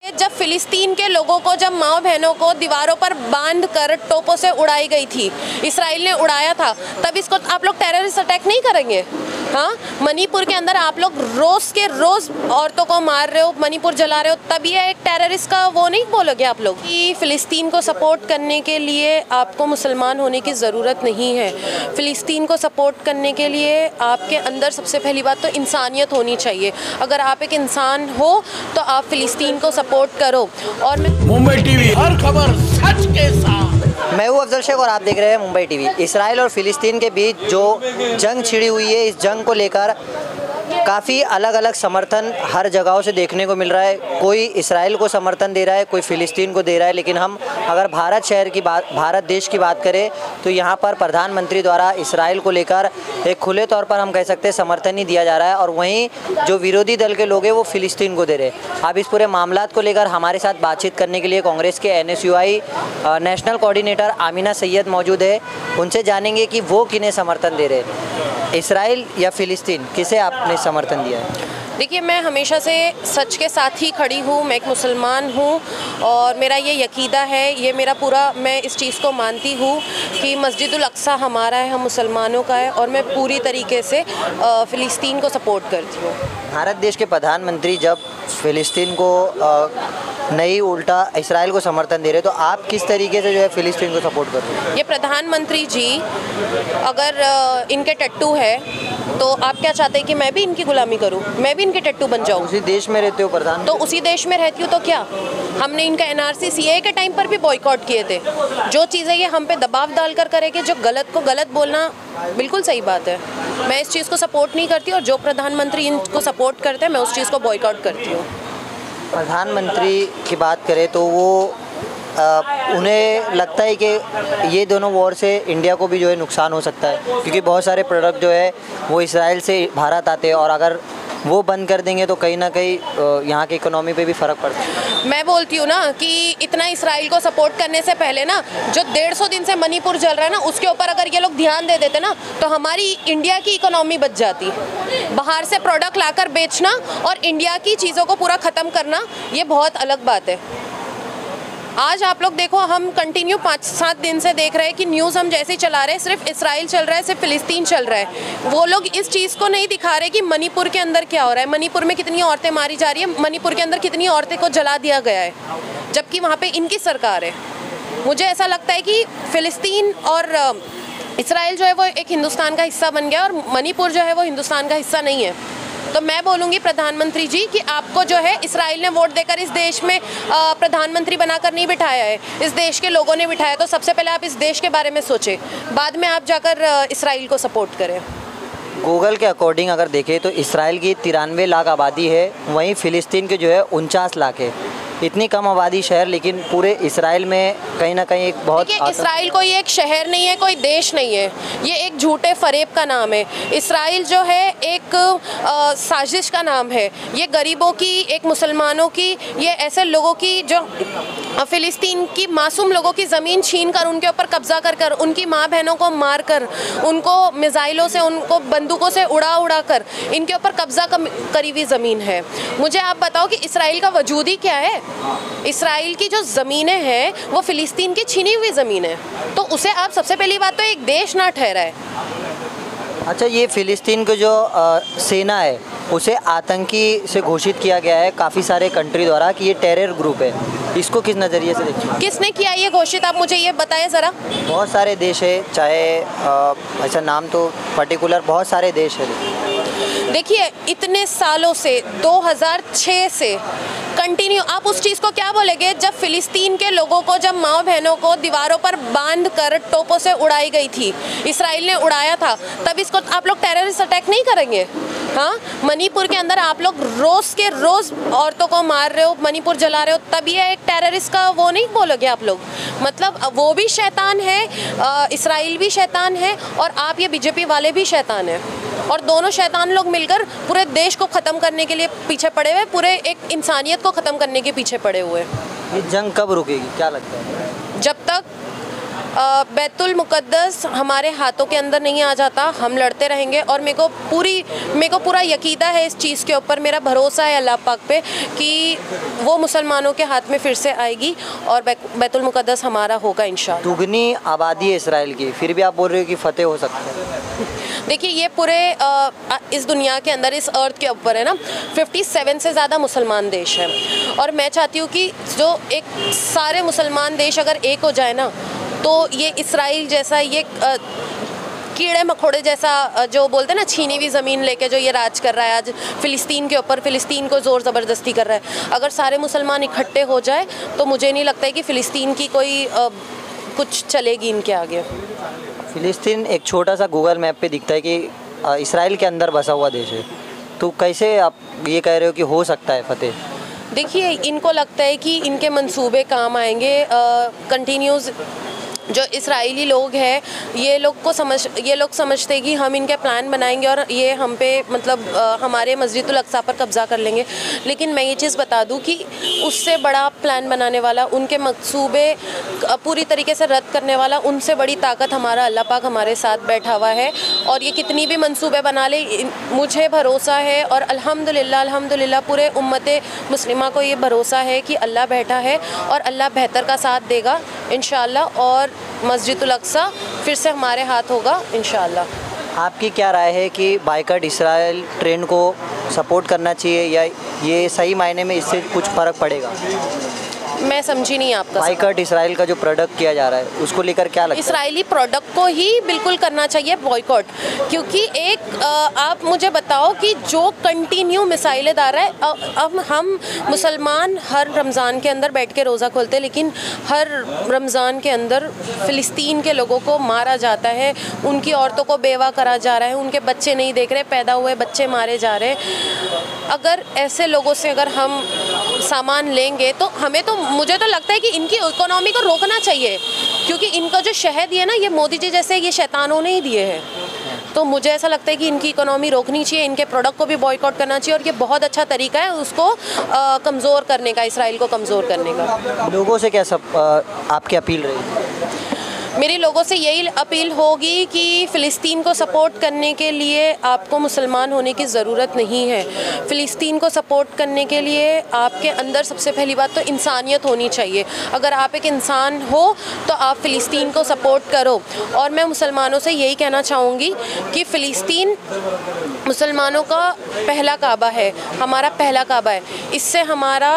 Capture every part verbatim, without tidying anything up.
जब फिलिस्तीन के लोगों को, जब माँ बहनों को दीवारों पर बांध कर टोपों से उड़ाई गई थी, इसराइल ने उड़ाया था, तब इसको आप लोग टेररिस्ट अटैक नहीं करेंगे? हाँ, मणिपुर के अंदर आप लोग रोज़ के रोज़ औरतों को मार रहे हो, मणिपुर जला रहे हो, तब ये एक टेररिस्ट का वो नहीं बोलोगे आप लोग? कि फ़िलिस्तीन को सपोर्ट करने के लिए आपको मुसलमान होने की ज़रूरत नहीं है। फ़िलिस्तीन को सपोर्ट करने के लिए आपके अंदर सबसे पहली बात तो इंसानियत होनी चाहिए। अगर आप एक इंसान हो तो आप फ़िलिस्तीन को सपोर्ट करो। और मैं मुंबई टीवी, हर खबर सच के साथ। मैं हूँ अफजल शेख और आप देख रहे हैं मुंबई टीवी। इसराइल और फ़िलिस्तीन के बीच जो जंग छिड़ी हुई है, इस जंग को लेकर काफ़ी अलग अलग समर्थन हर जगहों से देखने को मिल रहा है। कोई इसराइल को समर्थन दे रहा है, कोई फ़िलिस्तीन को दे रहा है। लेकिन हम अगर भारत शहर की बात, भारत देश की बात करें तो यहाँ पर प्रधानमंत्री द्वारा इसराइल को लेकर एक खुले तौर पर हम कह सकते हैं समर्थन ही दिया जा रहा है, और वहीं जो विरोधी दल के लोग हैं वो फ़िलिस्तीन को दे रहे हैं। अब इस पूरे मामलात को लेकर हमारे साथ बातचीत करने के लिए कांग्रेस के N S U I national coordinator Amina Syed मौजूद है। उनसे जानेंगे कि वो किन्हें समर्थन दे रहे हैं, इसराइल या फ़िलिस्तीन, किसे आपने समर्थन दिया है? देखिए, मैं हमेशा से सच के साथ ही खड़ी हूँ। मैं एक मुसलमान हूँ और मेरा ये यकीदा है, ये मेरा पूरा, मैं इस चीज़ को मानती हूँ कि मस्जिदुल अक्सा हमारा है, हम मुसलमानों का है, और मैं पूरी तरीके से फ़िलिस्तीन को सपोर्ट करती हूँ। भारत देश के प्रधानमंत्री जब फ़िलिस्तीन को नहीं उल्टा इसराइल को समर्थन दे रहे, तो आप किस तरीके से जो है फ़िलिस्तीन को सपोर्ट कर रहे हैं? ये प्रधानमंत्री जी अगर इनके टट्टू है तो आप क्या चाहते हैं कि मैं भी इनकी गुलामी करूं, मैं भी इनके टट्टू बन जाऊं? उसी देश में रहते हो प्रधान, तो उसी देश में रहती हूँ तो क्या? हमने इनका एन आर सी सी ए के टाइम पर भी बॉयकॉट किए थे। जो चीज़ें ये हम पे दबाव डालकर करेंगे, जो गलत को गलत बोलना बिल्कुल सही बात है। मैं इस चीज़ को सपोर्ट नहीं करती, और जो प्रधानमंत्री इनको सपोर्ट करते हैं मैं उस चीज़ को बॉयकॉट करती हूँ। प्रधानमंत्री की बात करें तो वो आ, उन्हें लगता है कि ये दोनों वॉर से इंडिया को भी जो है नुकसान हो सकता है, क्योंकि बहुत सारे प्रोडक्ट जो है वो इसराइल से भारत आते हैं, और अगर वो बंद कर देंगे तो कहीं ना कहीं यहाँ की इकोनॉमी पे भी फ़र्क पड़ता है। मैं बोलती हूँ ना कि इतना इसराइल को सपोर्ट करने से पहले ना, जो डेढ़ सौ दिन से मणिपुर जल रहा है ना, उसके ऊपर अगर ये लोग ध्यान दे देते ना तो हमारी इंडिया की इकोनॉमी बच जाती। बाहर से प्रोडक्ट लाकर बेचना और इंडिया की चीज़ों को पूरा ख़त्म करना, ये बहुत अलग बात है। आज आप लोग देखो, हम कंटिन्यू पाँच सात दिन से देख रहे हैं कि न्यूज़ हम जैसे ही चला रहे हैं, सिर्फ इसराइल चल रहा है, सिर्फ फ़िलिस्तीन चल रहा है। वो लोग इस चीज़ को नहीं दिखा रहे कि मणिपुर के अंदर क्या हो रहा है, मणिपुर में कितनी औरतें मारी जा रही है, मणिपुर के अंदर कितनी औरतें को जला दिया गया है, जबकि वहाँ पे इनकी सरकार है। मुझे ऐसा लगता है कि फ़िलिस्तीन और इसराइल जो है वो एक हिंदुस्तान का हिस्सा बन गया, और मणिपुर जो है वो हिंदुस्तान का हिस्सा नहीं है। तो मैं बोलूँगी प्रधानमंत्री जी कि आपको जो है इसराइल ने वोट देकर इस देश में प्रधानमंत्री बनाकर नहीं बिठाया है, इस देश के लोगों ने बिठाया। तो सबसे पहले आप इस देश के बारे में सोचें, बाद में आप जाकर इसराइल को सपोर्ट करें। गूगल के अकॉर्डिंग अगर देखें तो इसराइल की तिरानवे लाख आबादी है, वहीं फ़िलिस्तीन के जो है उनचास लाख है। इतनी कम आबादी शहर, लेकिन पूरे इसराइल में कहीं ना कहीं एक बहुत, इसराइल कोई एक शहर नहीं है, कोई देश नहीं है, ये एक झूठे फरेब का नाम है। इसराइल जो है एक आ, साजिश का नाम है। ये गरीबों की, एक मुसलमानों की, ये ऐसे लोगों की जो फ़िलिस्तीन की मासूम लोगों की ज़मीन छीन कर, उनके ऊपर कब्जा कर कर, उनकी माँ बहनों को मार कर, उनको मिसाइलों से, उनको बंदूकों से उड़ा उड़ा कर इनके ऊपर कब्जा करी हुई ज़मीन है। मुझे आप बताओ कि इसराइल का वजूद ही क्या है? इसराइल की जो ज़मीनें हैं वो फ़िलिस्तीन की छीनी हुई ज़मीन है, तो उसे आप सबसे पहली बात तो एक देश ना ठहराए। अच्छा, ये फ़िलिस्तीन की जो आ, सेना है उसे आतंकी से घोषित किया गया है काफ़ी सारे कंट्री द्वारा कि ये टेरर ग्रुप है, इसको किस नज़रिए से देखते हैं? किसने किया ये घोषित, आप मुझे ये बताएं ज़रा। बहुत सारे देश है, चाहे ऐसा नाम तो पर्टिकुलर बहुत सारे देश है। देखिए, इतने सालों से दो हज़ार छह से कंटिन्यू, आप उस चीज़ को क्या बोलेंगे जब फ़िलिस्तीन के लोगों को, जब माँ बहनों को दीवारों पर बांध कर टोपों से उड़ाई गई थी, इसराइल ने उड़ाया था, तब इसको आप लोग टेररिस्ट अटैक नहीं करेंगे? हाँ, मणिपुर के अंदर आप लोग रोज़ के रोज़ औरतों को मार रहे हो, मणिपुर जला रहे हो, तब ये एक टेररिस्ट का वो नहीं बोलोगे आप लोग? मतलब वो भी शैतान है, इसराइल भी शैतान है, और आप ये बीजेपी वाले भी शैतान हैं, और दोनों शैतान लोग मिलकर पूरे देश को ख़त्म करने के लिए पीछे पड़े हुए, पूरे एक इंसानियत को ख़त्म करने के पीछे पड़े हुए। ये जंग कब रुकेगी, क्या लगता है? जब तक बैतुल मुक़द्दस हमारे हाथों के अंदर नहीं आ जाता, हम लड़ते रहेंगे और मेरे को पूरी मेरे को पूरा यकीदा है इस चीज़ के ऊपर, मेरा भरोसा है अल्लाह पाक पे कि वो मुसलमानों के हाथ में फिर से आएगी और बैतुल मुक़द्दस हमारा होगा इंशाअल्लाह। दुगनी आबादी है इसराइल की, फिर भी आप बोल रहे हो कि फतेह हो सकता है। देखिए ये पूरे आ, इस दुनिया के अंदर, इस अर्थ के ऊपर है ना, सत्तावन से ज़्यादा मुसलमान देश हैं और मैं चाहती हूँ कि जो एक सारे मुसलमान देश अगर एक हो जाए ना, तो ये इसराइल जैसा, ये आ, कीड़े मकोड़े जैसा जो बोलते हैं ना, छीनी हुई ज़मीन लेके जो ये राज कर रहा है आज फ़िलिस्तीन के ऊपर, फ़िलिस्तीन को ज़ोर ज़बरदस्ती कर रहा है, अगर सारे मुसलमान इकट्ठे हो जाए तो मुझे नहीं लगता है कि फ़िलिस्तीन की कोई आ, कुछ चलेगी इनके आगे। फ़िलिस्तीन एक छोटा सा गूगल मैप पे दिखता है कि इसराइल के अंदर बसा हुआ देश है, तो कैसे आप ये कह रहे हो कि हो सकता है फतेह? देखिए इनको लगता है कि इनके मंसूबे काम आएंगे। कंटिन्यूज़ जो इसराइली लोग हैं ये लोग को समझ ये लोग समझते हैं कि हम इनके प्लान बनाएंगे और ये हम पे मतलब आ, हमारे मस्जिदुल अक्सा पर कब्ज़ा कर लेंगे, लेकिन मैं ये चीज़ बता दूं कि उससे बड़ा प्लान बनाने वाला, उनके मंसूबे पूरी तरीके से रद्द करने वाला, उनसे बड़ी ताकत हमारा अल्लाह पाक हमारे साथ बैठा हुआ है। और ये कितनी भी मंसूबे बना ले, मुझे भरोसा है और अल्हम्दुलिल्लाह अल्हम्दुलिल्लाह पूरे उम्मत मुस्लिमा को ये भरोसा है कि अल्लाह बैठा है और अल्लाह बेहतर का साथ देगा इंशाअल्लाह और मस्जिदुल अक्सा फिर से हमारे हाथ होगा इंशाअल्लाह। आपकी क्या राय है कि बाइकआउट इसराइल ट्रेंड को सपोर्ट करना चाहिए या ये सही मायने में इससे कुछ फ़र्क पड़ेगा? मैं समझी नहीं आपका। बाइकआउट इसराइल का जो प्रोडक्ट किया जा रहा है उसको लेकर क्या लगता है? इसराइली प्रोडक्ट को ही बिल्कुल करना चाहिए बॉयकॉट, क्योंकि एक आप मुझे बताओ कि जो कंटिन्यू मिसाइलें डाल रहा है, अब हम मुसलमान हर रमज़ान के अंदर बैठ के रोज़ा खोलते हैं, लेकिन हर रमज़ान के अंदर फ़िलिस्तीन के लोगों को मारा जाता है, उनकी औरतों को बेवा करा जा रहा है, उनके बच्चे नहीं देख रहे, पैदा हुए बच्चे मारे जा रहे हैं। अगर ऐसे लोगों से अगर हम सामान लेंगे तो हमें तो मुझे तो लगता है कि इनकी इकोनॉमी को रोकना चाहिए, क्योंकि इनका जो शहद है ना, ये मोदी जी जैसे ये शैतानों ने ही दिए हैं। तो मुझे ऐसा लगता है कि इनकी इकोनॉमी रोकनी चाहिए, इनके प्रोडक्ट को भी बॉयकॉट करना चाहिए और ये बहुत अच्छा तरीका है उसको आ, कमज़ोर करने का, इसराइल को कमज़ोर करने का। लोगों से क्या सब आ, आपकी अपील रही? मेरी लोगों से यही अपील होगी कि फ़िलिस्तीन को सपोर्ट करने के लिए आपको मुसलमान होने की ज़रूरत नहीं है। फ़िलिस्तीन को सपोर्ट करने के लिए आपके अंदर सबसे पहली बात तो इंसानियत होनी चाहिए। अगर आप एक इंसान हो तो आप फ़िलिस्तीन को सपोर्ट करो। और मैं मुसलमानों से यही कहना चाहूँगी कि फ़िलिस्तीन मुसलमानों का पहला काबा है, हमारा पहला काबा है, इससे हमारा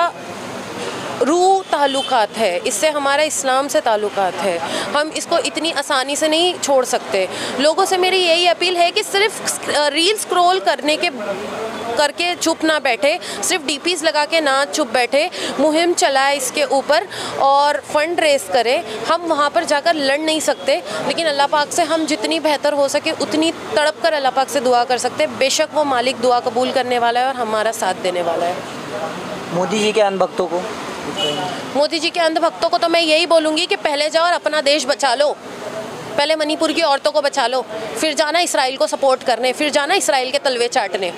रूह ताल्लुकात है, इससे हमारा इस्लाम से ताल्लुकात है, हम इसको इतनी आसानी से नहीं छोड़ सकते। लोगों से मेरी यही अपील है कि सिर्फ रील स्क्रॉल करने के करके चुप ना बैठे, सिर्फ डीपीज़ लगा के ना चुप बैठे, मुहिम चलाए इसके ऊपर और फंड रेस करें। हम वहाँ पर जाकर लड़ नहीं सकते, लेकिन अल्लाह पाक से हम जितनी बेहतर हो सके उतनी तड़प कर अल्लाह पाक से दुआ कर सकते हैं। बेशक वो मालिक दुआ कबूल करने वाला है और हमारा साथ देने वाला है। मोदी जी के अंधभक्तों को मोदी जी के अंधभक्तों को तो मैं यही बोलूँगी कि पहले जाओ और अपना देश बचा लो, पहले मणिपुर की औरतों को बचा लो, फिर जाना इसराइल को सपोर्ट करने, फिर जाना इसराइल के तलवे चाटने।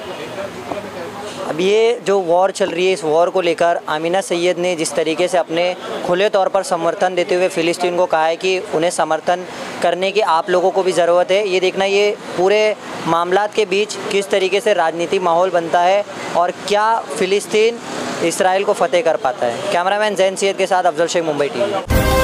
अब ये जो वॉर चल रही है, इस वॉर को लेकर आमिना सैयद ने जिस तरीके से अपने खुले तौर पर समर्थन देते हुए फ़िलिस्तीन को कहा है कि उन्हें समर्थन करने की आप लोगों को भी ज़रूरत है, ये देखना ये पूरे मामलात के बीच किस तरीके से राजनीतिक माहौल बनता है और क्या फ़िलिस्तीन इसराइल को फतेह कर पाता है। कैमरामैन जैन सैयद के साथ अफजल शेख, मुंबई टीवी।